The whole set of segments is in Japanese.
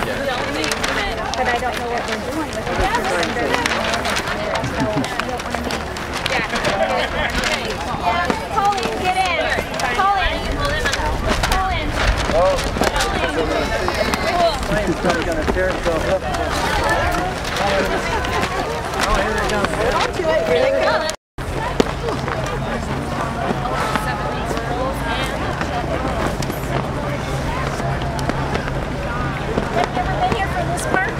But I don't know what they're doing with it. So I don't want to meet. Colleen, get in. Colleen. Colleen. He's probably going to tear himself up. Oh, here they come. Not too late. Here they come. Have you ever been here for this part?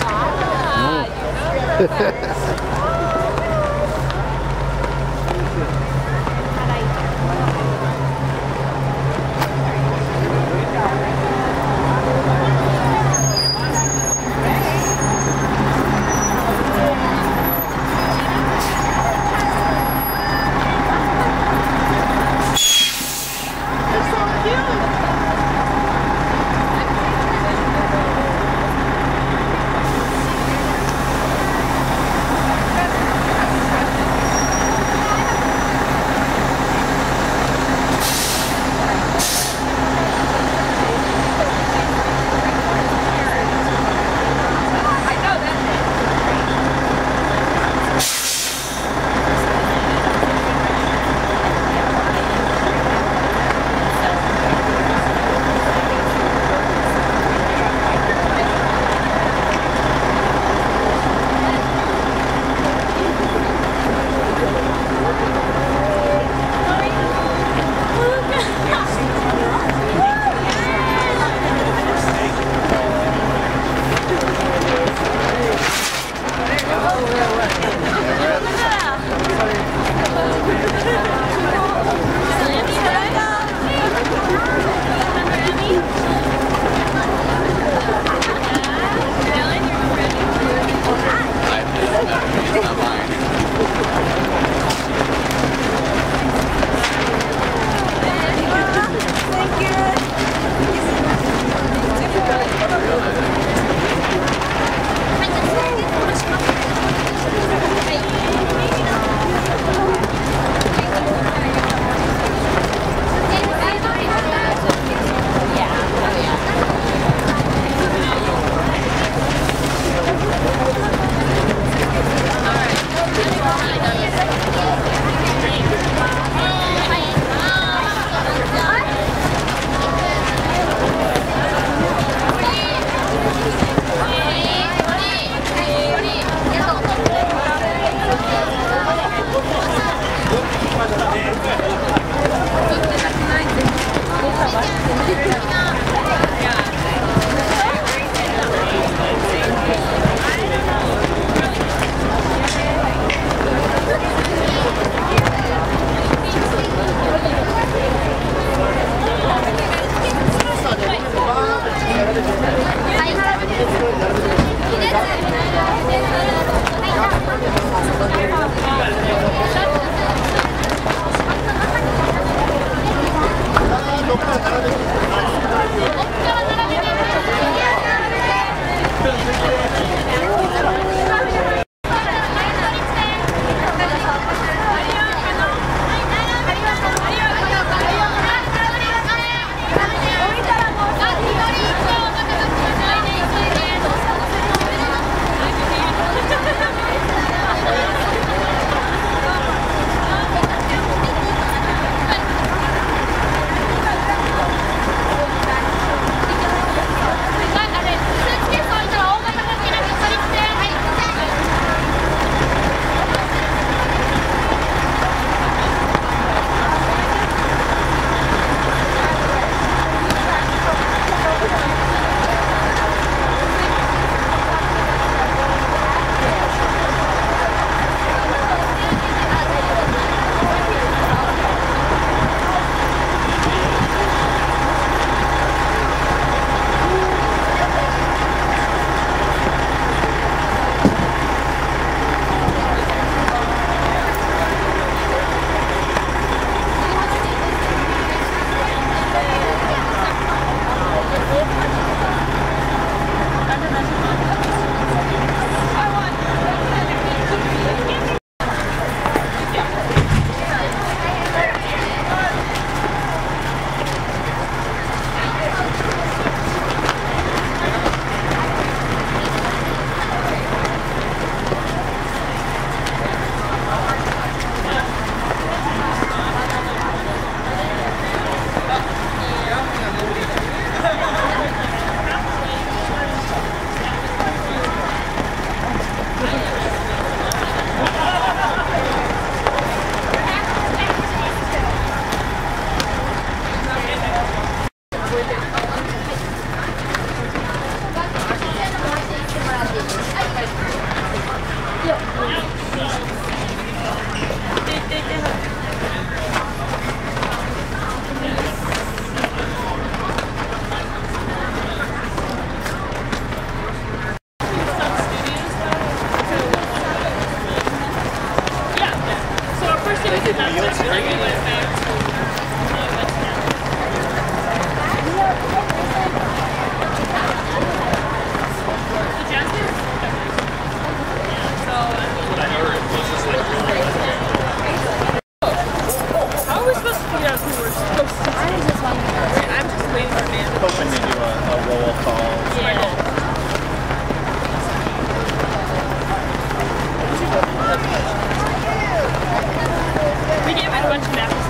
We gave it a bunch of napkins.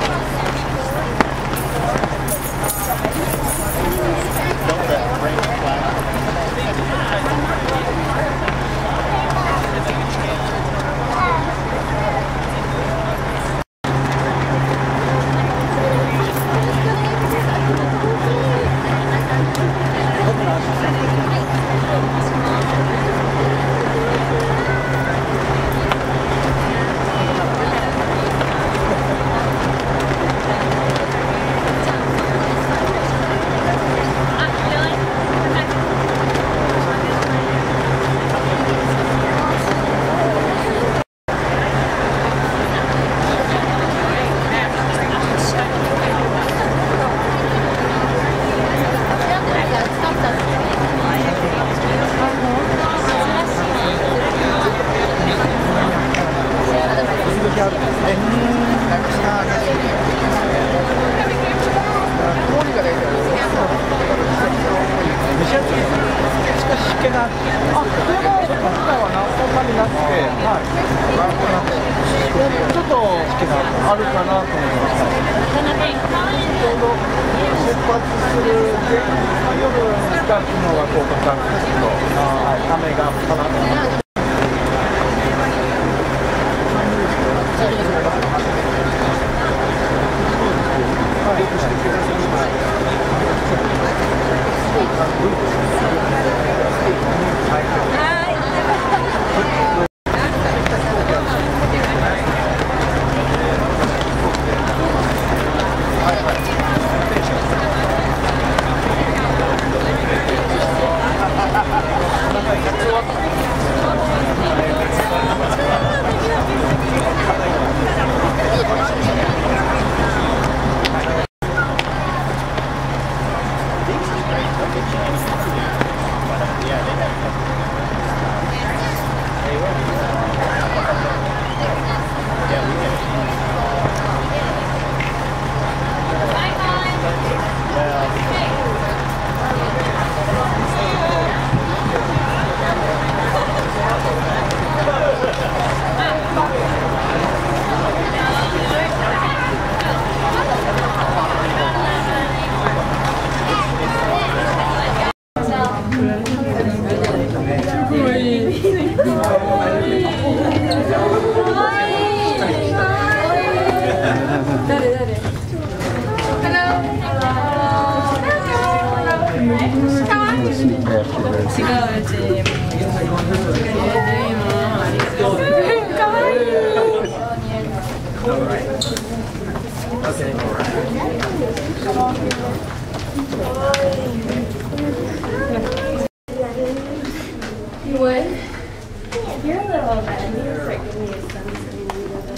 You would? You're a little bit. You were giving me a sense of you.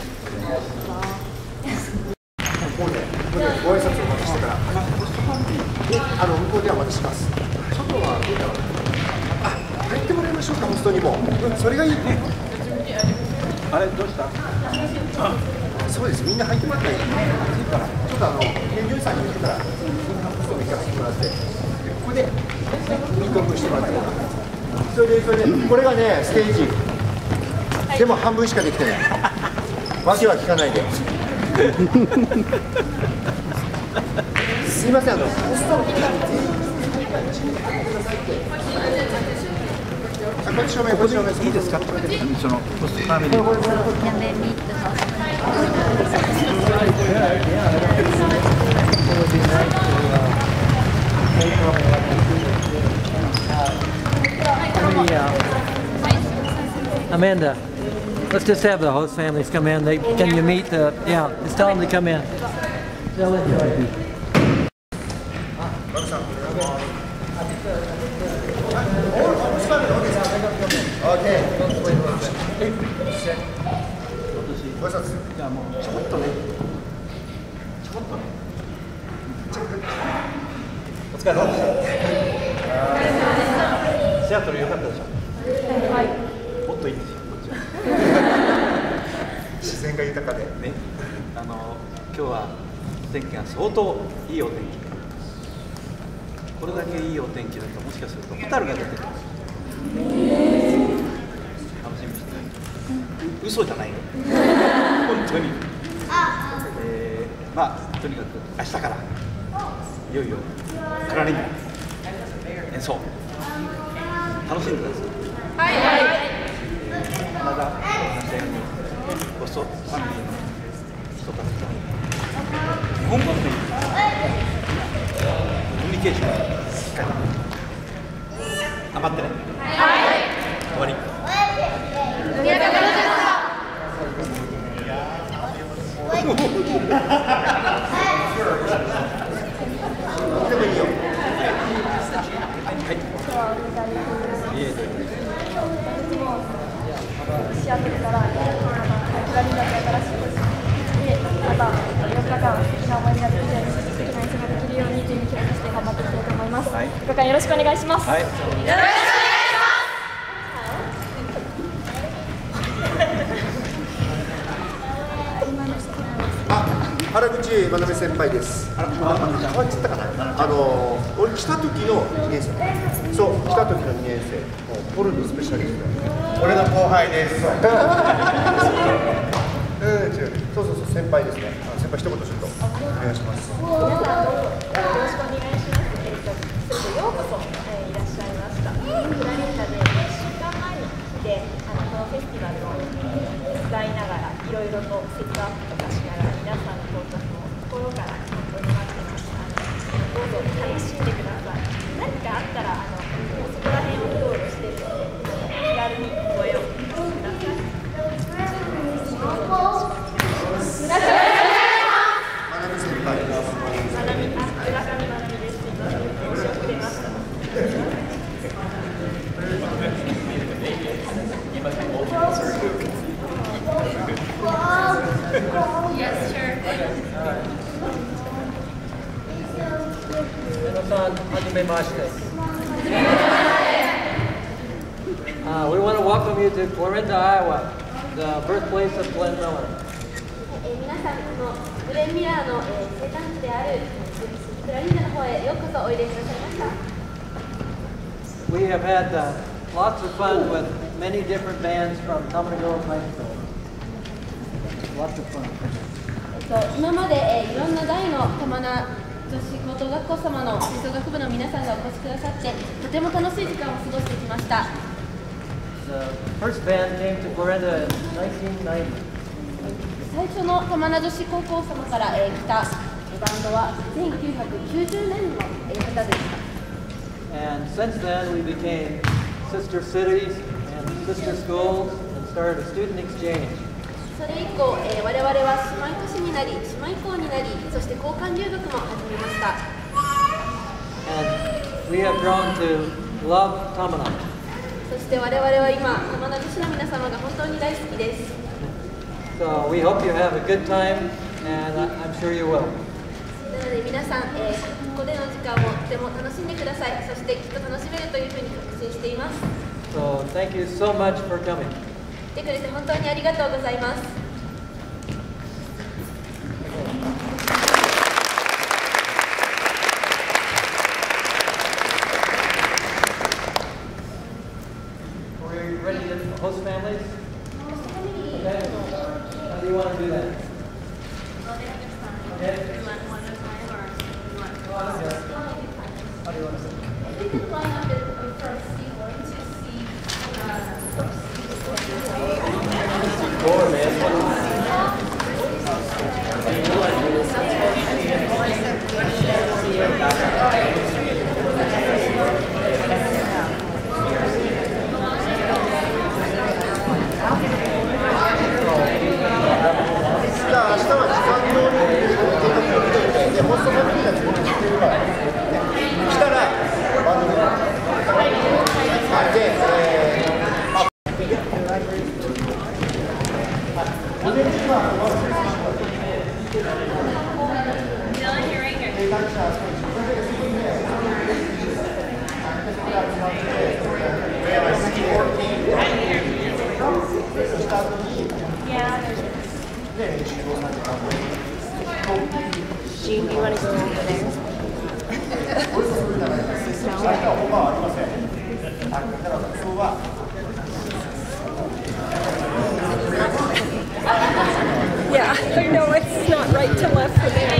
ご挨拶をお待ちしてから、向こうではお待ちします。外はどうだろう。入ってもらいましょうか、ホストにも。それがいい。あれ、どうした？そうです、みんな入ってもらったらいいから、ちょっと添乗員さんに言ってから、ホストに行かせてもらって、ここでミートアップしてもらって。それで、これがね、ステージ。でも半分しかできてない。わけは聞かないで。すみません、ホストの方こっち正面、こっち正面、いいですか？そのホストファミリー。 Amanda, let's just have the host families come in. Can you meet yeah, just tell them to come in. They'll let you. Okay. お疲れ様でした。シアトル良かったでしょ。はい。もっといいですよ。こっちは。自然が豊かでね。今日は天気が相当いいお天気。 これだけいいお天気だともしかするとホタルが出てくる。楽しみにして。嘘じゃないよ。本当に。まあとにかく明日からいよいよクラリネ演奏楽しんでください。はい。まだ話したようにホストファミリーの人たちと日本語でいいコミュニケーションしっかり頑張ってね。はい。終わり。ありがとうございました。でもいいよ。はい。 シアトルからクラリネット新しいです。で、また4日間素敵な思い出ができて、素敵な演奏ができるように準備をして頑張っていきたいと思います。4日間よろしくお願いします。はい。よろしくお願いします。 原口真鍋先輩です。変わっちゃったかな。俺来た時の2年生。そう、来た時の2年生。ポルノスペシャリスト。俺の後輩です。そうそう先輩ですね。先輩一言ちょっとお願いします。 皆さんどうぞよろしくお願いします。ようこそいらっしゃいました。クラリネットで1週間前に来てこのフェスティバルを手伝いながらいろいろとセットアップとかしながら皆さんの到着を心から本当に待ってます。どうぞ楽しんでください。何かあったらそこら辺をうろうろしてるので気軽にお声をかけてください。 We want to welcome you to Clarinda, Iowa, the birthplace of Glenn Miller. 皆さんのグレン・ミラーの生誕地であるクラリネの方へようこそおいでくださいました。 We have had lots of fun with many different bands from Tamana Girls High School. Lots of fun. 今までいろんな大の玉名女子高等学校様の吹奏楽部の皆さんがお越しくださってとても楽しい時間を過ごしてきました。 The first band came to Clarinda in 1990. 最初の玉名女子高校様から来たバンドは1990年の方でした。 And since then we became sister cities and sister schools and started a student exchange. それ以降、我々は姉妹都市になり、姉妹校になり、そして交換留学も始めました。 And we have grown to love Tamana. そして我々は今、玉名女子の皆様が本当に大好きです。 So we hope you have a good time, and I'm sure you will. なので皆さん、ここでの時間もとても楽しんでください。そしてきっと楽しめるというふうに確信しています。 So thank you so much for coming. 来てくれて本当にありがとうございます。 Ready to host families? Okay. How do you want to do that? Okay. Oh, I don't care. How do you want to do it? We can line up it from C1 to C. I know it's not right to left for them.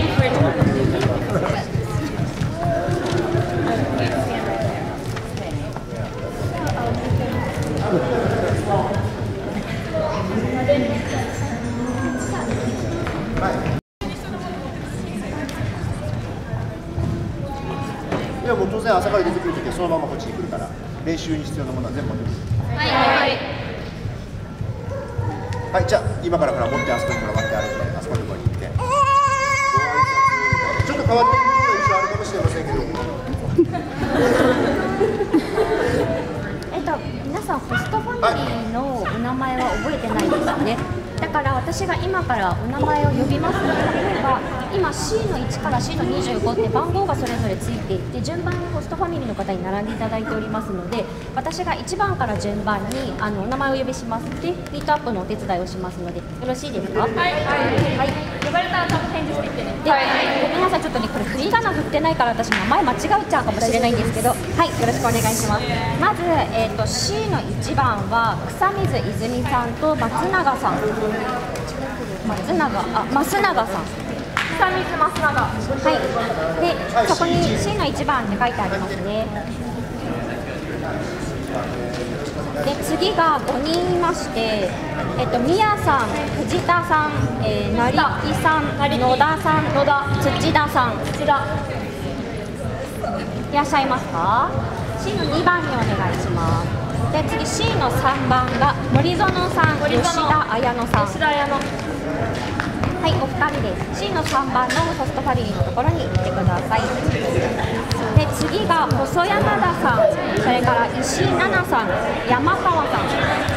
いやもう当然朝から出てくるときはそのままこっちに来るから練習に必要なものは全部持ってくる。はい、じゃあ今から持ってあそこに待って歩いてあそこのところに行ってご挨拶。ちょっと変わってるものが一応あるかもしれませんけど皆さんホストファミリーのお名前は覚えてないですよね。だから私が今からお名前を呼びますので、例えば今 C の1から C の25って番号がそれぞれついていて順番にホストファミリーの方に並んでいただいておりますので、私が1番から順番にお名前をお呼びしますでピートアップのお手伝いをしますのでよろしいですか？はい、はい、 呼ばれたら多分返事していってね。 で、ごめんなさい、ちょっとねこれ振り仮名振ってないから私名前間違えちゃうかもしれないんですけど、はい、よろしくお願いします。まず、C の1番は草水泉さんと松永さん、増永さん、 草水増永。 はい、でそこに C の1番って書いてありますね。で次が5人いまして、宮さん、藤田さん、成木さん、野田さん、土田さん、いらっしゃいますか？ C の2番にお願いします。で次 C の3番が森園さん、吉田彩乃さん。はい、お二人です。C の3番のホストファミリーのところに行ってください。で次が細山田さん、それから石井奈々さん、山川さん。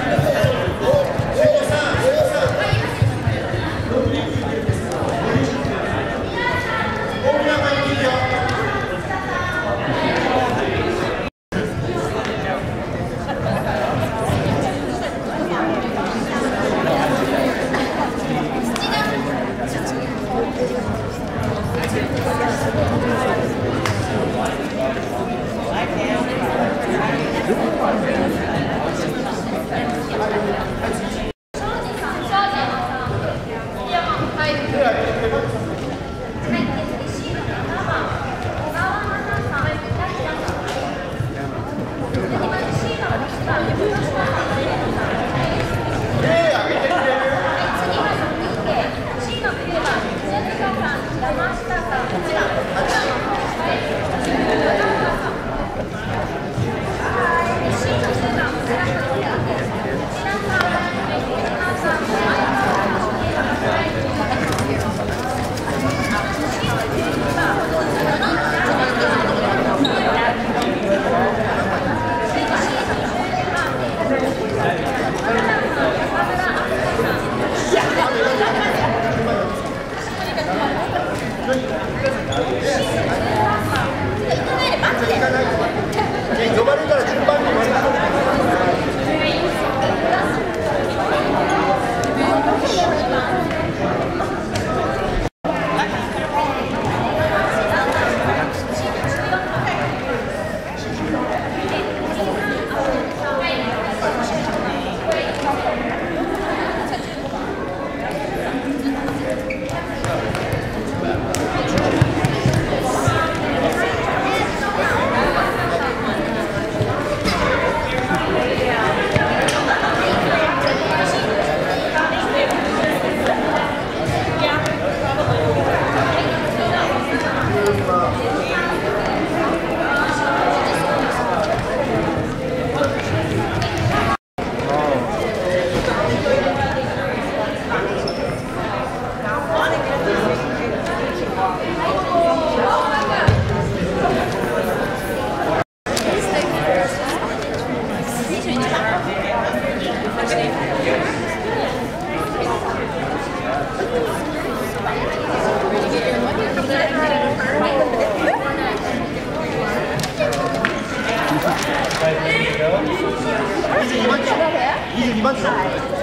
呼ばれたら順番に呼ばれた。22番ですよ。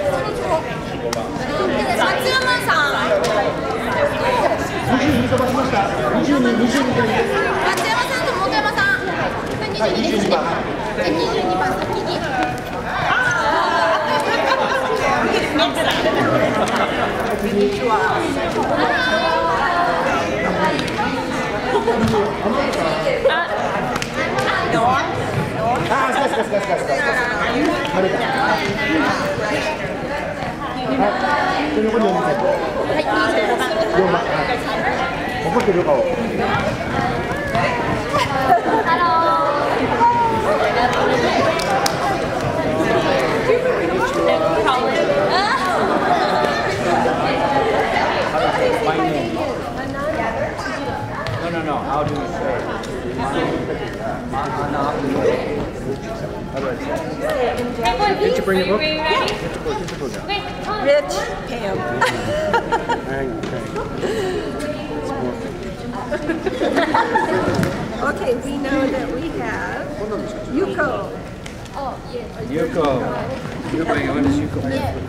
松山さん。 22飛ばしました。22回。 松山さんと本山さん。 はい、22番。 22番先に。 こんにちは。 No. How do you say? Did you bring your book? Rich Pam. Okay, we know that we have Yuko. Yuko. What is Yuko?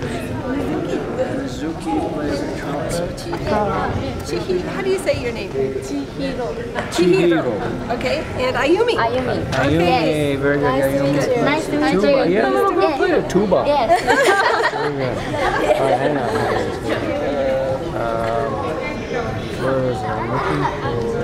Mizuki plays the trumpet. Chihiro. How do you say your name? Chihiro. Okay, and Ayumi. Ayumi, very good. Ayumi. Nice to meet you. Tuba. Yeah, little girl played a tuba. Yes. Very good. Hang on. Where is it? I'm looking for.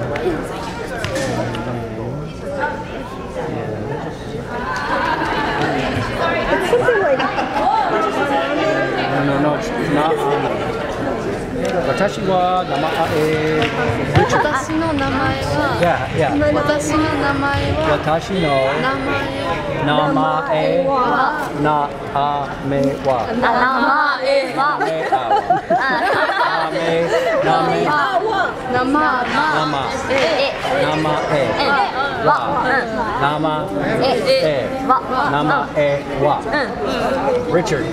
No, it's not. 私は名前、 私の名前は、私の名前は、 私の名前は、Richard.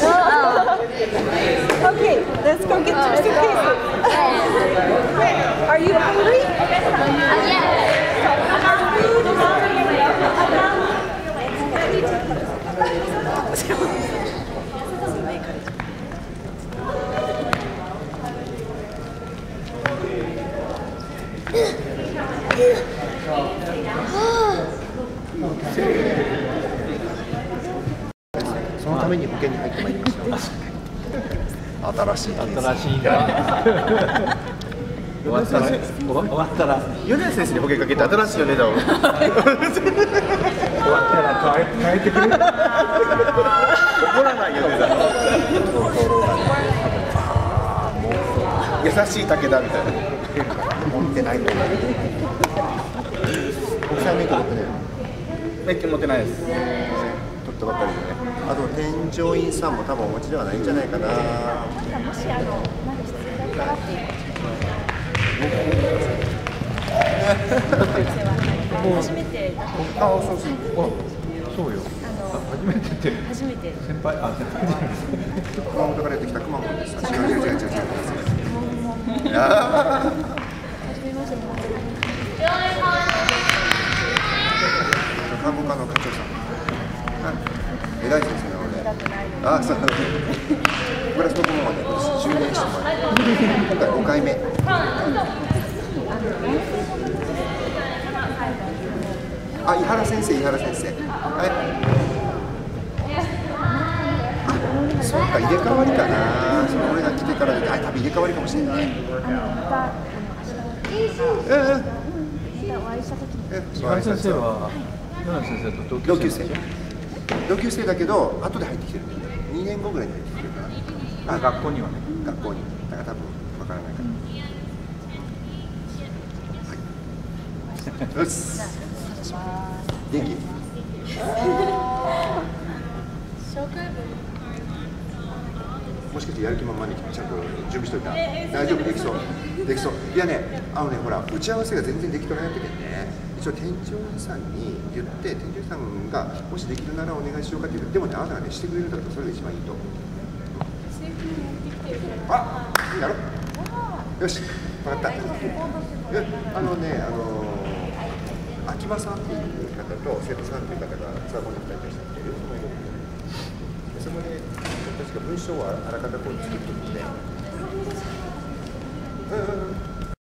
Okay, let's go get your suitcases. Are you hungry? Yeah. そのために保険に入ってまいりました。新しいが終わったら米津先生に保険かけて新しい米だを終わったら変えてくれる。怒らない米だ。優しい武田みたいな。持ってないの。国際免許持ってない。 免許持ってないです。 取ったばっかりでね。あと添乗員さんも多分お持ちではないんじゃないかな。もしまだ必要だったらっていう。 初めて。 あ、そうよ。 初めて。 先輩、先輩じゃないですか。 熊本からやってきたくまモンです。違う。 初めまして。 看護科の課長さん。偉い先生なので。あ、そう。グラスの顧問まで10年してもらって今回5回目。あ、井原先生。はい。あ、そうか、入れ替わりかな。その俺が来てからで、多分入れ替わりかもしれない。 井原先生は同級生だけど後で入ってきてる。2年後ぐらいに入ってきてるから。あ、 学校にはね。 学校に。だから多分わからないから。はい。よし。元気？もしかしてやる気満々にちゃんと準備しといた。大丈夫、できそう。いやね、ほら打ち合わせが全然できとらないときにね、一応店長さんに言って、店長さんがもしできるならお願いしようかって言って、でもね、あなたがねしてくれるんだったらそれが一番いいと。あ、いいだろ。よし、分かった。秋葉さんっていう方と瀬戸さんっていう方がツアーコンタクトにいらっしゃってる。そこで私たちが文章をあらかたこう作っておいて、